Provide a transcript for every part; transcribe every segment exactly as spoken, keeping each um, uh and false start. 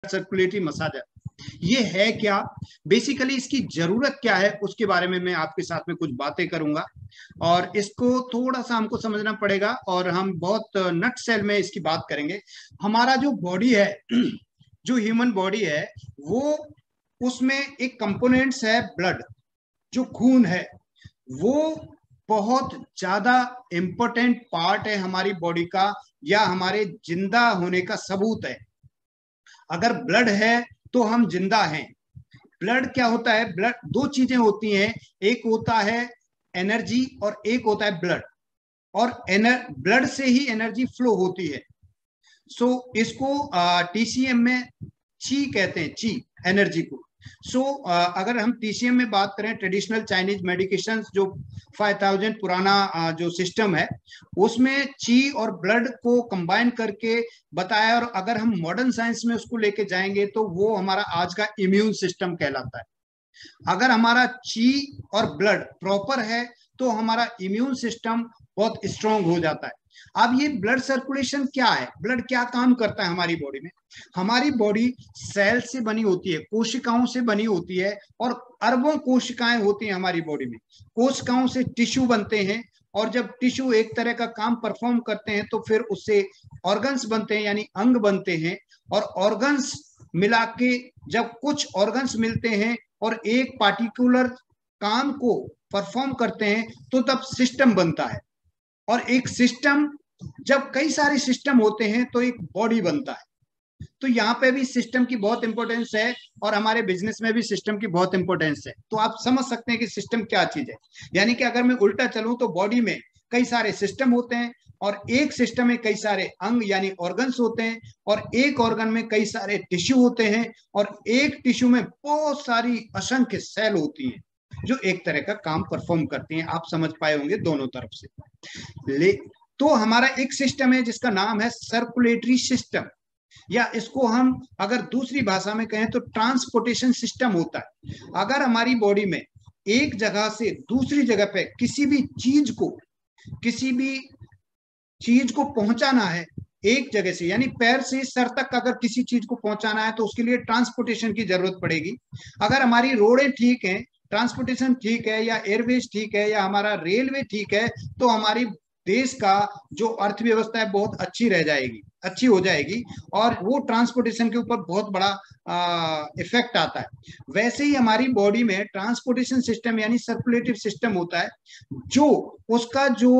Circulatory massager. ये है क्या, बेसिकली इसकी जरूरत क्या है, उसके बारे में मैं आपके साथ में कुछ बातें करूंगा और इसको थोड़ा सा हमको समझना पड़ेगा और हम बहुत नट सेल में इसकी बात करेंगे। हमारा जो बॉडी है, जो ह्यूमन बॉडी है, वो उसमें एक कंपोनेंट्स है ब्लड, जो खून है, वो बहुत ज्यादा इंपॉर्टेंट पार्ट है हमारी बॉडी का, या हमारे जिंदा होने का सबूत है। अगर ब्लड है तो हम जिंदा हैं। ब्लड क्या होता है, ब्लड दो चीजें होती हैं, एक होता है एनर्जी और एक होता है ब्लड, और एनर ब्लड से ही एनर्जी फ्लो होती है। सो so, इसको टीसीएम में ची कहते हैं, ची एनर्जी को। सो so, uh, अगर हम टीसीएम में बात करें, ट्रेडिशनल चाइनीज मेडिकेशन, जो फाइव थाउजेंड पुराना uh, जो सिस्टम है, उसमें ची और ब्लड को कंबाइन करके बताया, और अगर हम मॉडर्न साइंस में उसको लेके जाएंगे तो वो हमारा आज का इम्यून सिस्टम कहलाता है। अगर हमारा ची और ब्लड प्रॉपर है तो हमारा इम्यून सिस्टम बहुत स्ट्रांग हो जाता है। अब ये ब्लड सर्कुलेशन क्या है, ब्लड क्या काम करता है हमारी बॉडी में? हमारी बॉडी सेल से बनी होती है, कोशिकाओं से बनी होती है, और अरबों कोशिकाएं होती हैं हमारी बॉडी में। कोशिकाओं से टिश्यू बनते हैं, और जब टिश्यू एक तरह का काम परफॉर्म करते हैं तो फिर उससे ऑर्गन्स बनते हैं, यानी अंग बनते हैं। और ऑर्गन्स मिला के जब कुछ ऑर्गन्स मिलते हैं और एक पार्टिकुलर काम को परफॉर्म करते हैं तो तब सिस्टम बनता है। और एक सिस्टम, जब कई सारे सिस्टम होते हैं तो एक बॉडी बनता है। तो यहाँ पे भी सिस्टम की बहुत इंपॉर्टेंस है, और हमारे बिजनेस में भी सिस्टम की बहुत इंपॉर्टेंस है। तो आप समझ सकते हैं कि सिस्टम क्या चीज है। यानी कि अगर मैं उल्टा चलूं तो बॉडी में कई सारे सिस्टम होते हैं, और एक सिस्टम में कई सारे अंग यानी ऑर्गन्स होते हैं, और एक ऑर्गन में कई सारे टिश्यू होते हैं, और एक टिश्यू में बहुत सारी असंख्य सेल होती हैं जो एक तरह का काम परफॉर्म करती हैं। आप समझ पाए होंगे दोनों तरफ से। ले तो हमारा एक सिस्टम है जिसका नाम है सर्कुलेटरी सिस्टम, या इसको हम अगर दूसरी भाषा में कहें तो ट्रांसपोर्टेशन सिस्टम होता है। अगर हमारी बॉडी में एक जगह से दूसरी जगह पे किसी भी चीज को किसी भी चीज को पहुंचाना है, एक जगह से यानी पैर से सर तक अगर किसी चीज को पहुंचाना है तो उसके लिए ट्रांसपोर्टेशन की जरूरत पड़ेगी। अगर हमारी रोडें ठीक हैं, ट्रांसपोर्टेशन ठीक है, या एयरवेज ठीक है, या हमारा रेलवे ठीक है, तो हमारी देश का जो अर्थव्यवस्था है बहुत अच्छी रह जाएगी, अच्छी हो जाएगी, और वो ट्रांसपोर्टेशन के ऊपर बहुत बड़ा इफेक्ट आता है। वैसे ही हमारी बॉडी में ट्रांसपोर्टेशन सिस्टम यानी सर्कुलेटिव सिस्टम होता है, जो उसका जो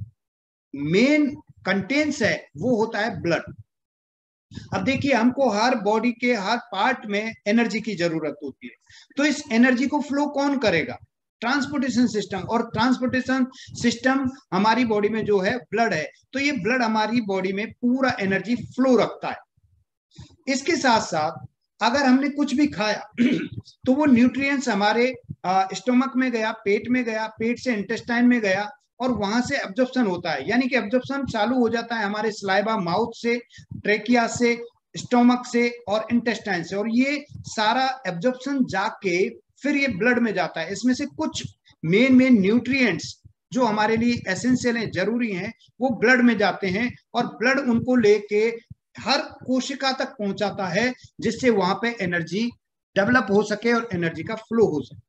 मेन कंटेंट्स है वो होता है ब्लड। अब देखिए, हमको हर बॉडी के हर पार्ट में एनर्जी की जरूरत होती है, तो इस एनर्जी को फ्लो कौन करेगा? Transportation system. और ट्रांसपोर्टेशन सिस्टम हमारी बॉडी में जो है ब्लड है, तो ये ब्लड हमारी बॉडी में पूरा एनर्जी फ्लो रखता है। इसके साथ साथ अगर हमने कुछ भी खाया तो वो न्यूट्रिएंट्स हमारे स्टोमक में गया, पेट में गया, पेट से इंटेस्टाइन में गया, और वहां से एब्जॉर्प्शन होता है। यानी कि एब्जॉर्प्शन चालू हो जाता है हमारे सलाइवा, माउथ से, ट्रेकिया से, स्टोमक से और इंटेस्टाइन से, और ये सारा एब्जॉर्प्शन जाके फिर ये ब्लड में जाता है। इसमें से कुछ मेन मेन न्यूट्रिएंट्स जो हमारे लिए एसेंशियल हैं, जरूरी हैं, वो ब्लड में जाते हैं, और ब्लड उनको लेके हर कोशिका तक पहुंचाता है, जिससे वहां पे एनर्जी डेवलप हो सके और एनर्जी का फ्लो हो सके।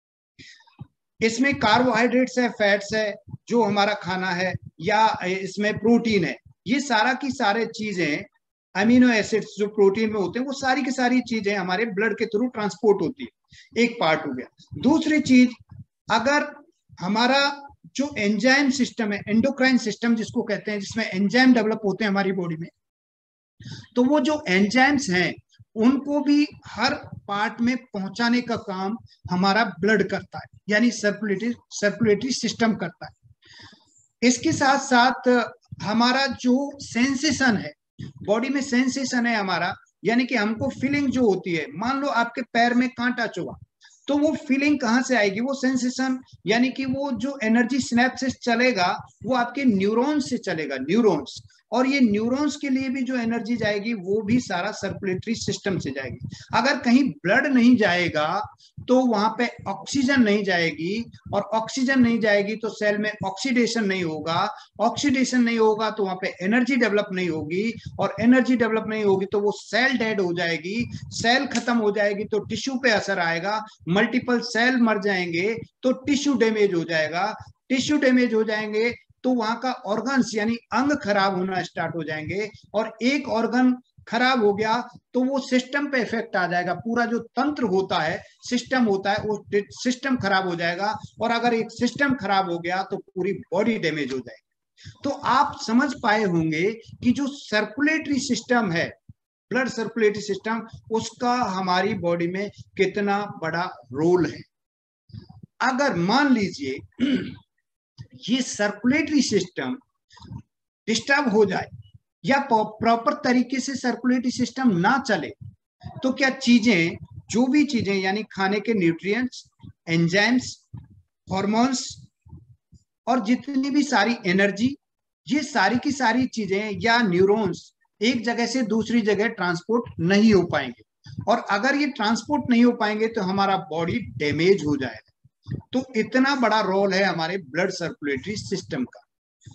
इसमें कार्बोहाइड्रेट्स है, फैट्स है जो हमारा खाना है, या इसमें प्रोटीन है, ये सारा की सारे चीजें, अमीनो एसिड्स जो प्रोटीन में होते हैं, वो सारी की सारी चीजें हमारे ब्लड के थ्रू ट्रांसपोर्ट होती है। एक पार्ट हो गया। दूसरी चीज, अगर हमारा जो एंजाइम सिस्टम है, एंडोक्राइन सिस्टम जिसको कहते हैं, जिसमें एंजाइम डेवलप होते हैं हमारी बॉडी में, तो वो जो एंजाइम्स हैं उनको भी हर पार्ट में पहुंचाने का काम हमारा ब्लड करता है, यानी सर्कुलेटरी सर्कुलेटरी सिस्टम करता है। इसके साथ साथ हमारा जो सेंसेशन है, बॉडी में सेंसेशन है हमारा, यानी कि हमको फीलिंग जो होती है, मान लो आपके पैर में कांटा चुभा, तो वो फीलिंग कहाँ से आएगी? वो सेंसेशन, यानी कि वो जो एनर्जी सिनेप्सिस चलेगा वो आपके न्यूरॉन्स से चलेगा, न्यूरॉन्स। और ये न्यूरॉन्स के लिए भी जो एनर्जी जाएगी वो भी सारा सर्कुलेटरी सिस्टम से जाएगी। अगर कहीं ब्लड नहीं जाएगा तो वहां पे ऑक्सीजन नहीं जाएगी, और ऑक्सीजन नहीं जाएगी तो सेल में ऑक्सीडेशन नहीं होगा, ऑक्सीडेशन नहीं होगा तो वहां पे एनर्जी डेवलप नहीं होगी, और एनर्जी डेवलप नहीं होगी तो वो सेल डेड हो जाएगी, सेल खत्म हो जाएगी तो टिश्यू पे असर आएगा, मल्टीपल सेल मर जाएंगे तो टिश्यू डैमेज हो जाएगा, टिश्यू डैमेज हो जाएंगे तो वहां का ऑर्गन्स यानी अंग खराब होना स्टार्ट हो जाएंगे, और एक ऑर्गन खराब हो गया तो वो सिस्टम पे इफेक्ट आ जाएगा, पूरा जो तंत्र होता है, सिस्टम होता है, वो सिस्टम खराब हो जाएगा, और अगर एक सिस्टम खराब हो गया तो पूरी बॉडी डैमेज हो जाएगी। तो आप समझ पाए होंगे कि जो सर्कुलेटरी सिस्टम है, ब्लड सर्कुलेटरी सिस्टम, उसका हमारी बॉडी में कितना बड़ा रोल है। अगर मान लीजिए ये सर्कुलेटरी सिस्टम डिस्टर्ब हो जाए या प्रॉपर तरीके से सर्कुलेटरी सिस्टम ना चले तो क्या चीजें, जो भी चीजें यानी खाने के न्यूट्रिएंट्स, एंजाइम्स, हॉर्मोन्स और जितनी भी सारी एनर्जी, ये सारी की सारी चीजें या न्यूरॉन्स एक जगह से दूसरी जगह ट्रांसपोर्ट नहीं हो पाएंगे, और अगर ये ट्रांसपोर्ट नहीं हो पाएंगे तो हमारा बॉडी डैमेज हो जाएगा। तो इतना बड़ा रोल है हमारे ब्लड सर्कुलेटरी सिस्टम का।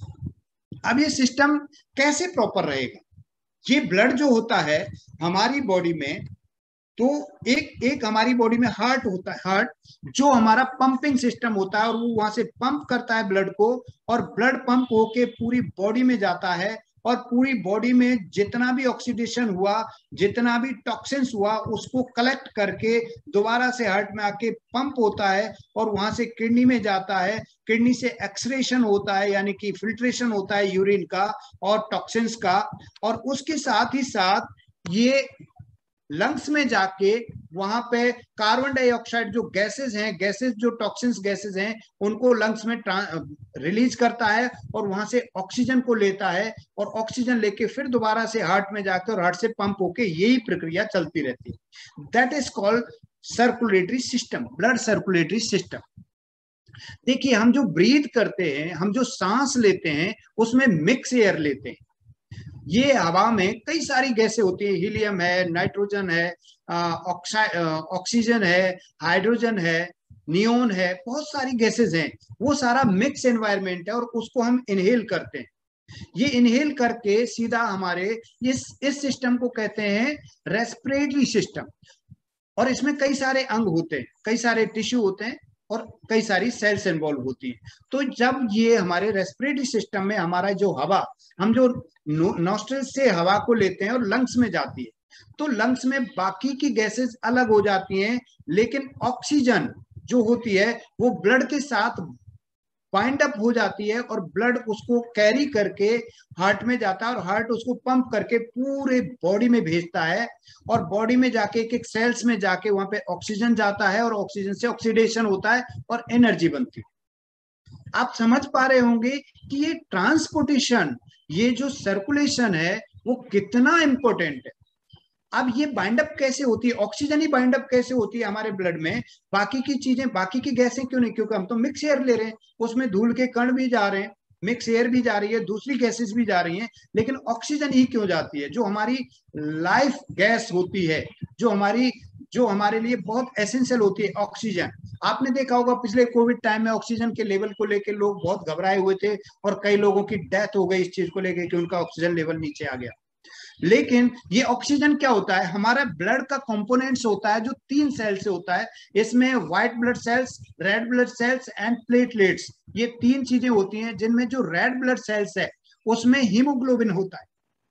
अब ये सिस्टम कैसे प्रॉपर रहेगा? ये ब्लड जो होता है हमारी बॉडी में, तो एक एक हमारी बॉडी में हार्ट होता है, हार्ट जो हमारा पंपिंग सिस्टम होता है, और वो वहां से पंप करता है ब्लड को, और ब्लड पंप होके पूरी बॉडी में जाता है, और पूरी बॉडी में जितना भी ऑक्सीडेशन हुआ, जितना भी टॉक्सिन्स हुआ, उसको कलेक्ट करके दोबारा से हार्ट में आके पंप होता है, और वहां से किडनी में जाता है, किडनी से एक्सक्रेशन होता है यानी कि फिल्ट्रेशन होता है यूरिन का और टॉक्सिन्स का, और उसके साथ ही साथ ये लंग्स में जाके वहां पे कार्बन डाइऑक्साइड जो गैसेस हैं, गैसेस जो टॉक्सिन्स गैसेस हैं, उनको लंग्स में रिलीज करता है, और वहां से ऑक्सीजन को लेता है, और ऑक्सीजन लेके फिर दोबारा से हार्ट में जाके और हार्ट से पंप होके यही प्रक्रिया चलती रहती है। That is called circulatory system, blood circulatory system. देखिए, हम जो ब्रीथ करते हैं, हम जो सांस लेते हैं, उसमें मिक्स एयर लेते हैं। ये हवा में कई सारी गैसें होती है, हीलियम है, नाइट्रोजन है, ऑक्सीजन है, हाइड्रोजन है, नियोन है, बहुत सारी गैसेस हैं। वो सारा मिक्स एनवायरनमेंट है, और उसको हम इनहेल करते हैं। ये इनहेल करके सीधा हमारे इस इस सिस्टम को कहते हैं रेस्पिरेटरी सिस्टम, और इसमें कई सारे अंग होते हैं, कई सारे टिश्यू होते हैं, और कई सारी सेल्स इन्वॉल्व होती हैं। तो जब ये हमारे रेस्पिरेटरी सिस्टम में हमारा जो हवा, हम जो नॉस्ट्रिल से हवा को लेते हैं और लंग्स में जाती है, तो लंग्स में बाकी की गैसेस अलग हो जाती हैं, लेकिन ऑक्सीजन जो होती है वो ब्लड के साथ बाइंड अप हो जाती है, और ब्लड उसको कैरी करके हार्ट में जाता है, और हार्ट उसको पंप करके पूरे बॉडी में भेजता है, और बॉडी में जाके एक एक सेल्स में जाके वहां पे ऑक्सीजन जाता है, और ऑक्सीजन से ऑक्सीडेशन होता है और एनर्जी बनती है। आप समझ पा रहे होंगे कि ये ट्रांसपोर्टेशन, ये जो सर्कुलेशन है वो कितना इंपॉर्टेंट है। अब ये बाइंड अप कैसे होती है, ऑक्सीजन ही बाइंड अप कैसे होती है हमारे ब्लड में, बाकी की चीजें, बाकी की गैसें क्यों नहीं? क्योंकि हम तो मिक्स एयर ले रहे हैं, उसमें धूल के कण भी जा रहे हैं, मिक्स एयर भी जा रही है, दूसरी गैसेस भी जा रही हैं, लेकिन ऑक्सीजन ही क्यों जाती है? जो हमारी लाइफ गैस होती है, जो हमारी जो हमारे लिए बहुत एसेंशियल होती है, ऑक्सीजन। आपने देखा होगा पिछले कोविड टाइम में ऑक्सीजन के लेवल को लेकर लोग बहुत घबराए हुए थे, और कई लोगों की डेथ हो गई इस चीज को लेकर कि उनका ऑक्सीजन लेवल नीचे आ गया। लेकिन ये ऑक्सीजन क्या होता है? हमारा ब्लड का कंपोनेंट्स होता है जो तीन सेल से होता है। इसमें white blood cells, red blood cells and platelets, ये तीन चीजें होती हैं, जिनमें जो रेड ब्लड सेल्स है उसमें हीमोग्लोबिन होता है,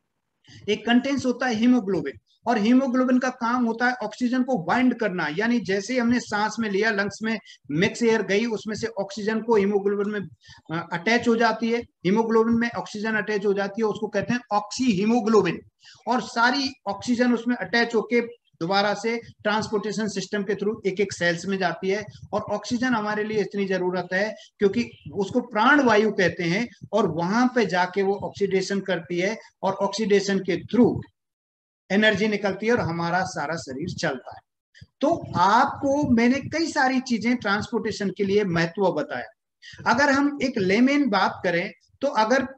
एक कंटेंस होता है हीमोग्लोबिन, और हीमोग्लोबिन का काम होता है ऑक्सीजन को बाइंड करना, यानी जैसे ही हमने सांस में लिया, लंग्स में मिक्स एयर गई, उसमें से ऑक्सीजन को हीमोग्लोबिन में अटैच हो जाती है, हीमोग्लोबिन में ऑक्सीजन अटैच हो जाती है, उसको कहते हैं ऑक्सी हीमोग्लोबिन, और सारी ऑक्सीजन उसमें अटैच होके दोबारा से ट्रांसपोर्टेशन सिस्टम के थ्रू एक एक सेल्स में जाती है। और ऑक्सीजन हमारे लिए इतनी जरूरत है क्योंकि उसको प्राण वायु कहते हैं, और वहां पे जाके वो ऑक्सीडेशन करती है, और ऑक्सीडेशन के थ्रू एनर्जी निकलती है और हमारा सारा शरीर चलता है। तो आपको मैंने कई सारी चीजें ट्रांसपोर्टेशन के लिए महत्व बताया। अगर हम एक लेमेन बात करें तो अगर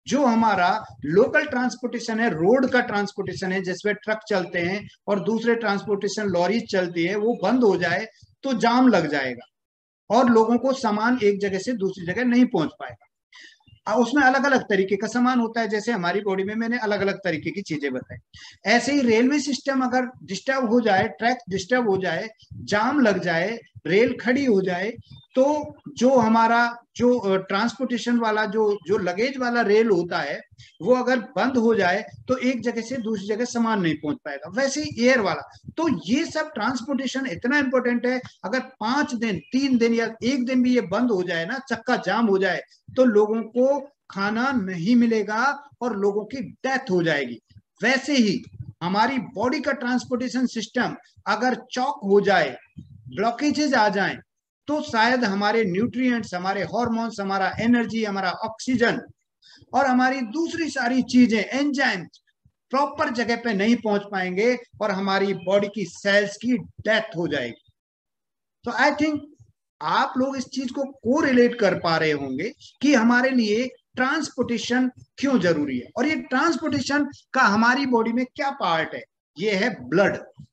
जो हमारा लोकल ट्रांसपोर्टेशन है, रोड का ट्रांसपोर्टेशन है, जिसमें ट्रक चलते हैं और दूसरे ट्रांसपोर्टेशन लॉरी चलती है, वो बंद हो जाए तो जाम लग जाएगा और लोगों को सामान एक जगह से दूसरी जगह नहीं पहुंच पाएगा। उसमें अलग अलग तरीके का सामान होता है, जैसे हमारी बॉडी में मैंने अलग अलग तरीके की चीजें बताई। ऐसे ही रेलवे सिस्टम अगर डिस्टर्ब हो जाए, ट्रैक डिस्टर्ब हो जाए, जाम लग जाए, रेल खड़ी हो जाए, तो जो हमारा जो ट्रांसपोर्टेशन वाला जो जो लगेज वाला रेल होता है वो अगर बंद हो जाए तो एक जगह से दूसरी जगह सामान नहीं पहुंच पाएगा। वैसे ही एयर वाला, तो ये सब ट्रांसपोर्टेशन इतना इंपॉर्टेंट है। अगर पांच दिन तीन दिन या एक दिन भी ये बंद हो जाए ना, चक्का जाम हो जाए, तो लोगों को खाना नहीं मिलेगा और लोगों की डेथ हो जाएगी। वैसे ही हमारी बॉडी का ट्रांसपोर्टेशन सिस्टम अगर चौक हो जाए, ब्लॉकेजेस आ जाएं, तो शायद हमारे न्यूट्रिएंट्स, हमारे हार्मोन्स, हमारा एनर्जी, हमारा ऑक्सीजन और हमारी दूसरी सारी चीजें, एंजाइम्स प्रॉपर जगह पे नहीं पहुंच पाएंगे और हमारी बॉडी की सेल्स की डेथ हो जाएगी। तो आई थिंक आप लोग इस चीज को कोरिलेट कर पा रहे होंगे कि हमारे लिए ट्रांसपोर्टेशन क्यों जरूरी है। और ये ट्रांसपोर्टेशन का हमारी बॉडी में क्या पार्ट है? ये है ब्लड।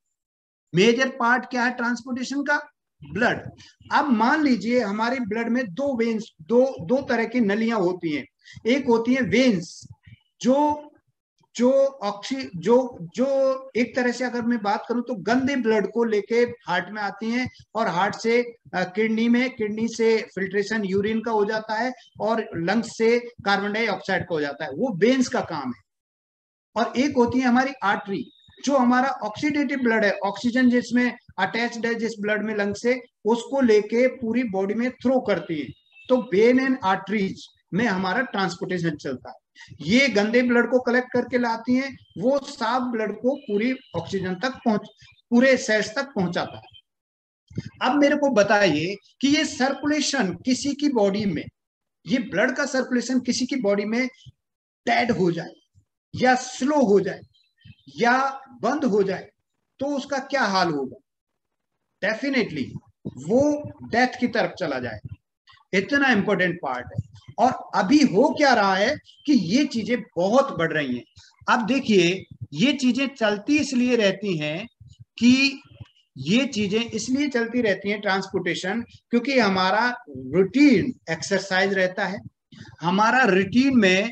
मेजर पार्ट क्या है ट्रांसपोर्टेशन का? ब्लड। अब मान लीजिए हमारी ब्लड में दो वेन्स, दो दो तरह की नलियां होती हैं। एक होती है वेन्स, जो जो ऑक्सी जो जो एक तरह से अगर मैं बात करूं तो गंदे ब्लड को लेके हार्ट में आती हैं और हार्ट से किडनी में, किडनी से फिल्ट्रेशन यूरिन का हो जाता है और लंग्स से कार्बन डाइऑक्साइड का हो जाता है। वो वेन्स का काम है। और एक होती है हमारी आर्टरी, जो हमारा ऑक्सीडेटिव ब्लड है, ऑक्सीजन जिसमें अटैच्ड है जिस ब्लड में लंग से, उसको लेके पूरी बॉडी में थ्रो करती है। तो वेन एंड आर्टरीज में हमारा ट्रांसपोर्टेशन चलता है। ये गंदे ब्लड को कलेक्ट करके लाती हैं, वो साफ ब्लड को पूरी ऑक्सीजन तक पहुंच पूरे सेल्स तक पहुंचाता है। अब मेरे को बताइए कि ये सर्कुलेशन किसी की बॉडी में, ये ब्लड का सर्कुलेशन किसी की बॉडी में डेड हो जाए या स्लो हो जाए या बंद हो जाए तो उसका क्या हाल होगा? डेफिनेटली वो डेथ की तरफ चला जाए। इतना इंपॉर्टेंट पार्ट है। और अभी हो क्या रहा है कि ये चीजें बहुत बढ़ रही हैं। अब देखिए, ये चीजें चलती इसलिए रहती हैं कि ये चीजें इसलिए चलती रहती हैं ट्रांसपोर्टेशन, क्योंकि हमारा रूटीन एक्सरसाइज रहता है, हमारा रूटीन में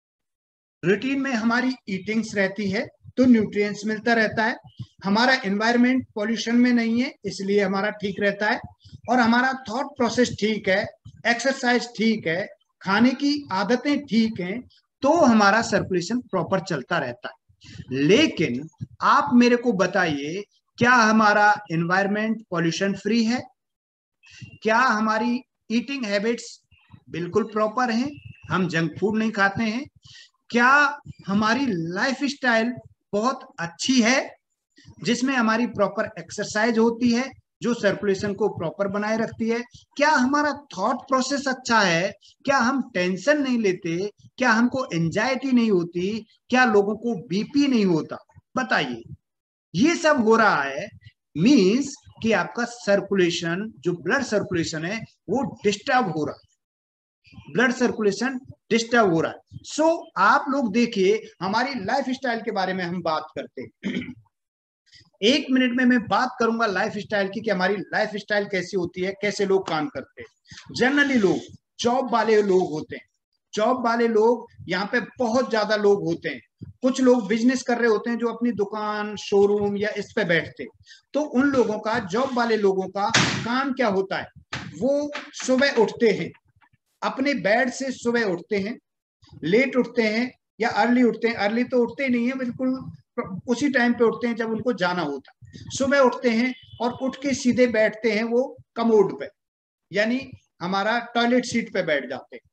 रूटीन में हमारी ईटिंग्स रहती है तो न्यूट्रिएंट्स मिलता रहता है, हमारा एनवायरनमेंट पॉल्यूशन में नहीं है इसलिए हमारा ठीक रहता है, और हमारा थॉट प्रोसेस ठीक है, एक्सरसाइज ठीक है, खाने की आदतें ठीक हैं, तो हमारा सर्कुलेशन प्रॉपर चलता रहता है। लेकिन आप मेरे को बताइए, क्या हमारा एनवायरनमेंट पॉल्यूशन फ्री है? क्या हमारी ईटिंग हैबिट्स बिल्कुल प्रॉपर हैं? हम जंक फूड नहीं खाते हैं? क्या हमारी लाइफ स्टाइल बहुत अच्छी है जिसमें हमारी प्रॉपर एक्सरसाइज होती है जो सर्कुलेशन को प्रॉपर बनाए रखती है? क्या हमारा थॉट प्रोसेस अच्छा है? क्या हम टेंशन नहीं लेते? क्या हमको एंजाइटी नहीं होती? क्या लोगों को बीपी नहीं होता? बताइए। ये सब हो रहा है मींस कि आपका सर्कुलेशन, जो ब्लड सर्कुलेशन है, वो डिस्टर्ब हो रहा है। ब्लड सर्कुलेशन डिस्टर्ब हो रहा है। सो so, आप लोग देखिए, हमारी लाइफ स्टाइल के बारे में हम बात करते हैं। एक मिनट में मैं बात करूंगा लाइफ स्टाइल की कि हमारी लाइफ स्टाइल कैसी होती है, कैसे लोग काम करते हैं। जनरली लोग जॉब वाले लोग होते हैं। जॉब वाले लोग यहाँ पे बहुत ज्यादा लोग होते हैं। कुछ लोग बिजनेस कर रहे होते हैं जो अपनी दुकान, शोरूम या इस पे बैठते, तो उन लोगों का, जॉब वाले लोगों का काम क्या होता है? वो सुबह उठते हैं, अपने बेड से सुबह उठते हैं, लेट उठते हैं या अर्ली उठते हैं। अर्ली तो उठते नहीं है, बिल्कुल उसी टाइम पे उठते हैं जब उनको जाना होता है। सुबह उठते हैं और उठ के सीधे बैठते हैं वो कमोड पे, यानी हमारा टॉयलेट सीट पे बैठ जाते हैं।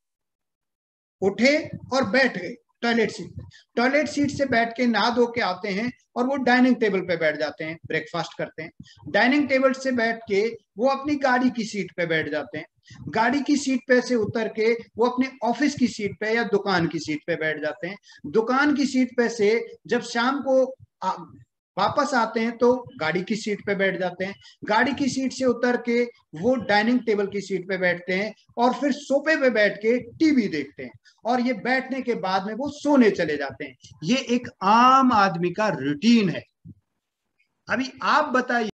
उठे और बैठ गए टॉयलेट सीट पे, टॉयलेट सीट से बैठ के नहा धो के आते हैं और वो डाइनिंग टेबल पे बैठ जाते हैं, ब्रेकफास्ट करते हैं। डाइनिंग टेबल से बैठ के वो अपनी गाड़ी की सीट पे बैठ जाते हैं। गाड़ी की सीट पे से उतर के वो अपने ऑफिस की सीट पे या दुकान की सीट पे बैठ जाते हैं। दुकान की सीट पे से जब शाम को वापस आते हैं तो गाड़ी की सीट पे बैठ जाते हैं, गाड़ी की सीट से उतर के वो डाइनिंग टेबल की सीट पे बैठते हैं और फिर सोफे पे बैठ के टीवी देखते हैं, और ये बैठने के बाद में वो सोने चले जाते हैं। ये एक आम आदमी का रूटीन है। अभी आप बताइए